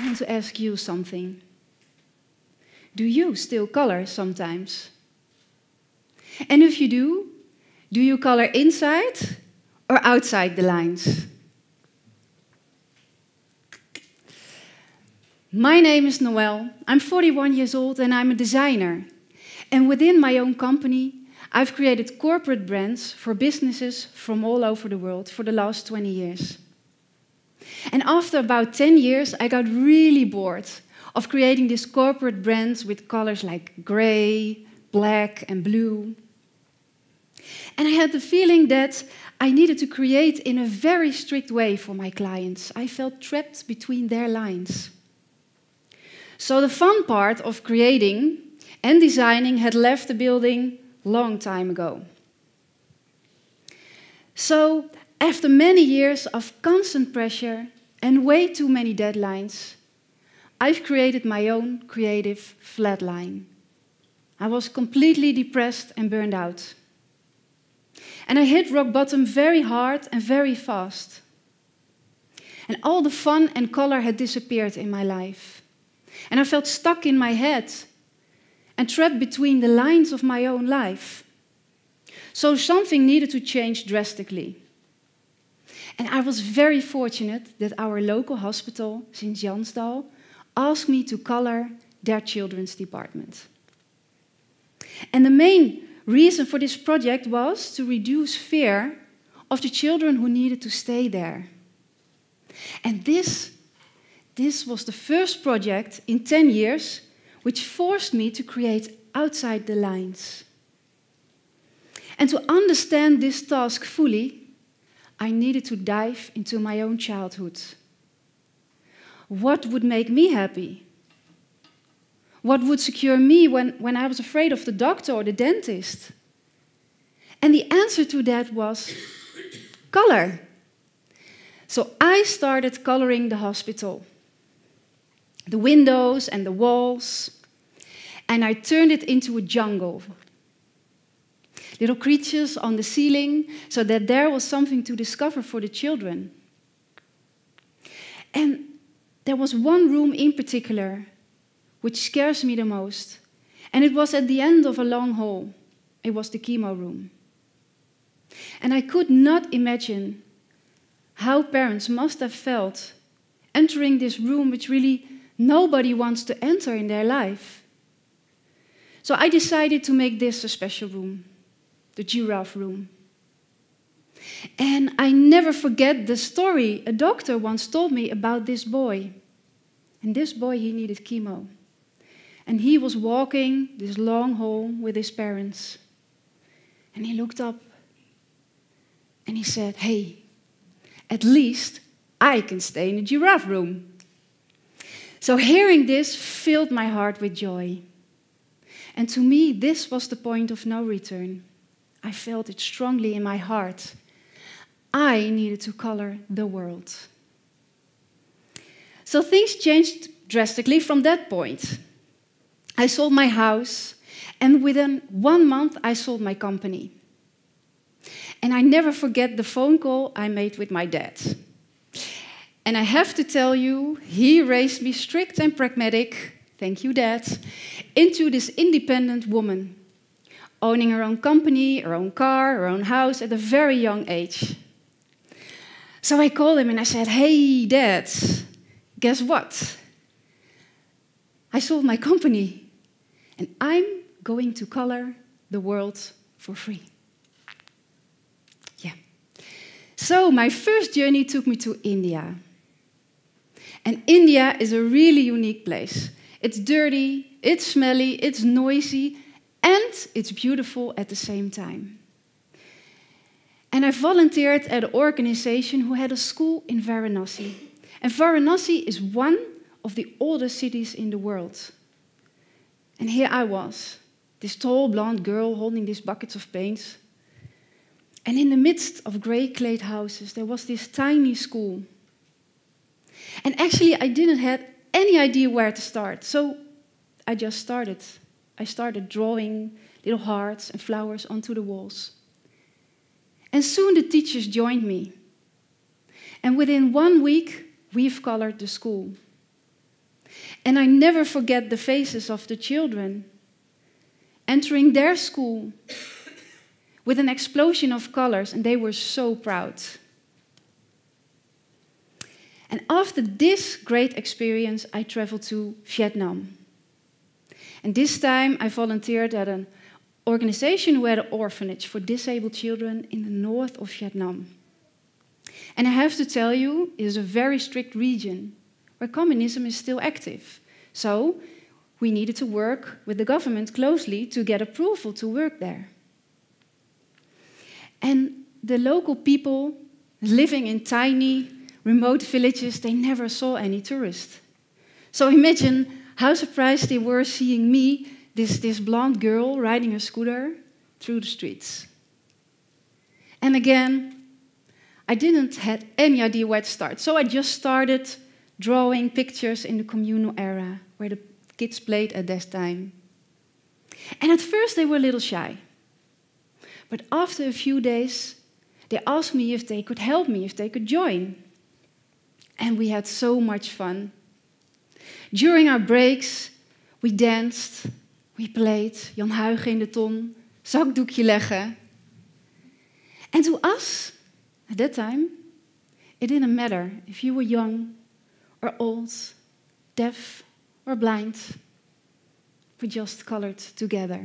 I want to ask you something. Do you still color sometimes? And if you do you color inside or outside the lines? My name is Noelle. I'm 41 years old and I'm a designer. And within my own company, I've created corporate brands for businesses from all over the world for the last 20 years. And after about 10 years, I got really bored of creating these corporate brands with colors like gray, black, and blue. And I had the feeling that I needed to create in a very strict way for my clients. I felt trapped between their lines. So the fun part of creating and designing had left the building long time ago. So after many years of constant pressure and way too many deadlines, I've created my own creative flatline. I was completely depressed and burned out. And I hit rock bottom very hard and very fast. And all the fun and color had disappeared in my life. And I felt stuck in my head and trapped between the lines of my own life. So something needed to change drastically. And I was very fortunate that our local hospital, Sint Jansdal, asked me to color their children's department. And the main reason for this project was to reduce fear of the children who needed to stay there. And this was the first project in 10 years which forced me to create outside the lines. And to understand this task fully, I needed to dive into my own childhood. What would make me happy? What would secure me when I was afraid of the doctor or the dentist? And the answer to that was color. So I started coloring the hospital, the windows and the walls, and I turned it into a jungle. Little creatures on the ceiling, so that there was something to discover for the children. And there was one room in particular which scares me the most. And it was at the end of a long hall. It was the chemo room. And I could not imagine how parents must have felt entering this room which really nobody wants to enter in their life. So I decided to make this a special room, the giraffe room. And I never forget the story a doctor once told me about this boy. And this boy, he needed chemo. And he was walking this long hall with his parents. And he looked up and he said, "Hey, at least I can stay in the giraffe room." So hearing this filled my heart with joy. And to me, this was the point of no return. I felt it strongly in my heart. I needed to color the world. So things changed drastically from that point. I sold my house, and within 1 month, I sold my company. And I never forget the phone call I made with my dad. And I have to tell you, he raised me strict and pragmatic, thank you, Dad, into this independent woman, owning her own company, her own car, her own house at a very young age. So I called him and I said, "Hey, Dad, guess what? I sold my company and I'm going to color the world for free." Yeah. So my first journey took me to India. And India is a really unique place. It's dirty, it's smelly, it's noisy, and it's beautiful at the same time. And I volunteered at an organization who had a school in Varanasi. And Varanasi is one of the oldest cities in the world. And here I was, this tall blonde girl holding these buckets of paints. And in the midst of grey clay houses, there was this tiny school. And actually, I didn't have any idea where to start. So I just started. I started drawing little hearts and flowers onto the walls. And soon the teachers joined me. And within 1 week, we've colored the school. And I never forget the faces of the children entering their school with an explosion of colors, and they were so proud. And after this great experience, I traveled to Vietnam. And this time I volunteered at an organization who had an orphanage for disabled children in the north of Vietnam. And I have to tell you, it is a very strict region where communism is still active. So we needed to work with the government closely to get approval to work there. And the local people living in tiny, remote villages, they never saw any tourists. So imagine how surprised they were seeing me, this blonde girl riding a scooter through the streets. And again, I didn't have any idea where to start. So I just started drawing pictures in the communal area where the kids played at that time. And at first they were a little shy. But after a few days, they asked me if they could help me, if they could join. And we had so much fun. During our breaks, we danced, we played, Jan Huigen in de ton, zakdoekje leggen. And to us, at that time, it didn't matter if you were young or old, deaf or blind. We just colored together.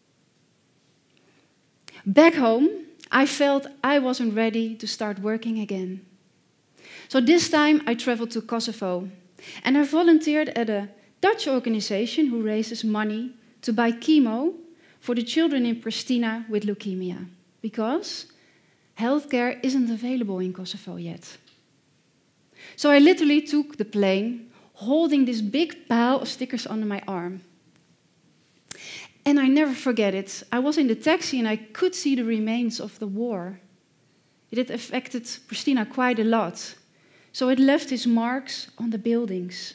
Back home, I felt I wasn't ready to start working again. So this time I traveled to Kosovo and I volunteered at a Dutch organization who raises money to buy chemo for the children in Pristina with leukemia, because healthcare isn't available in Kosovo yet. So I literally took the plane, holding this big pile of stickers under my arm. And I never forget it. I was in the taxi and I could see the remains of the war. It had affected Pristina quite a lot. So it left its marks on the buildings.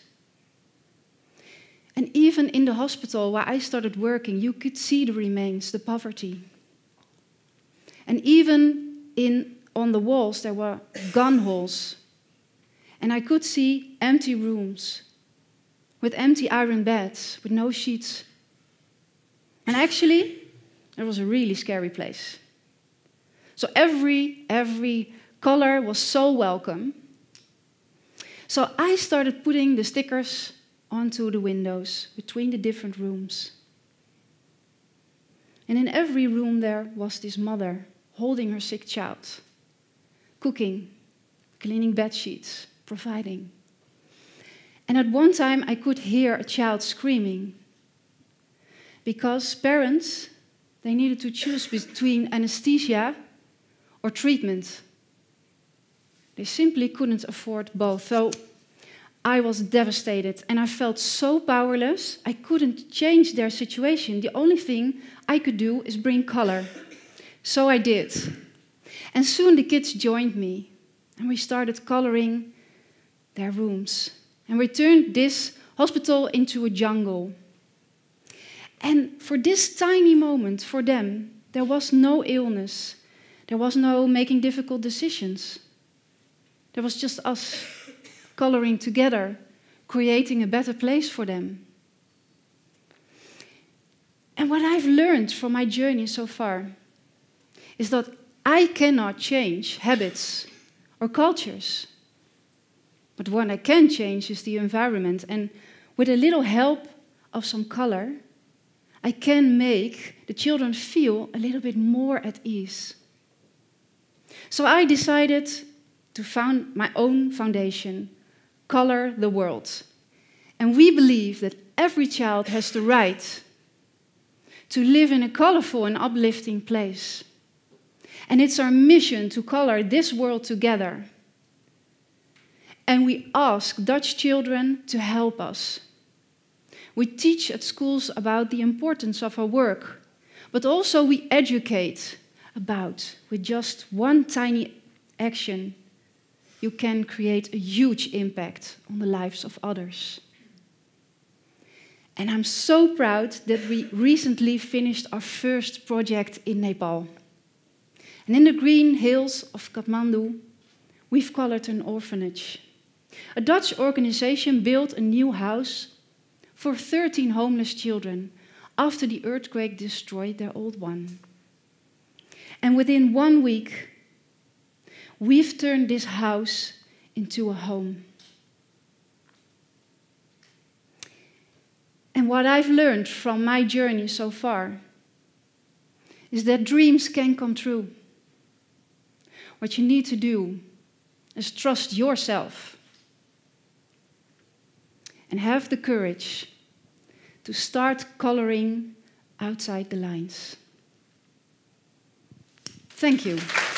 And even in the hospital where I started working, you could see the remains, the poverty. And even on the walls, there were gun holes. And I could see empty rooms with empty iron beds, with no sheets. And actually, it was a really scary place. So every color was so welcome. So I started putting the stickers onto the windows between the different rooms. And in every room there was this mother holding her sick child, cooking, cleaning bed sheets, providing. And at one time I could hear a child screaming because parents, they needed to choose between anesthesia or treatment. They simply couldn't afford both. So I was devastated and I felt so powerless. I couldn't change their situation. The only thing I could do is bring color. So I did. And soon the kids joined me and we started coloring their rooms. And we turned this hospital into a jungle. And for this tiny moment, for them, there was no illness. There was no making difficult decisions. There was just us coloring together, creating a better place for them. And what I've learned from my journey so far is that I cannot change habits or cultures. But what I can change is the environment. And with a little help of some color, I can make the children feel a little bit more at ease. So I decided to found my own foundation, Color the World. And we believe that every child has the right to live in a colorful and uplifting place. And it's our mission to color this world together. And we ask Dutch children to help us. We teach at schools about the importance of our work, but also we educate about, with just one tiny action, you can create a huge impact on the lives of others. And I'm so proud that we recently finished our first project in Nepal. And in the green hills of Kathmandu, we've colored an orphanage. A Dutch organization built a new house for 13 homeless children after the earthquake destroyed their old one. And within 1 week, we've turned this house into a home. And what I've learned from my journey so far is that dreams can come true. What you need to do is trust yourself and have the courage to start coloring outside the lines. Thank you.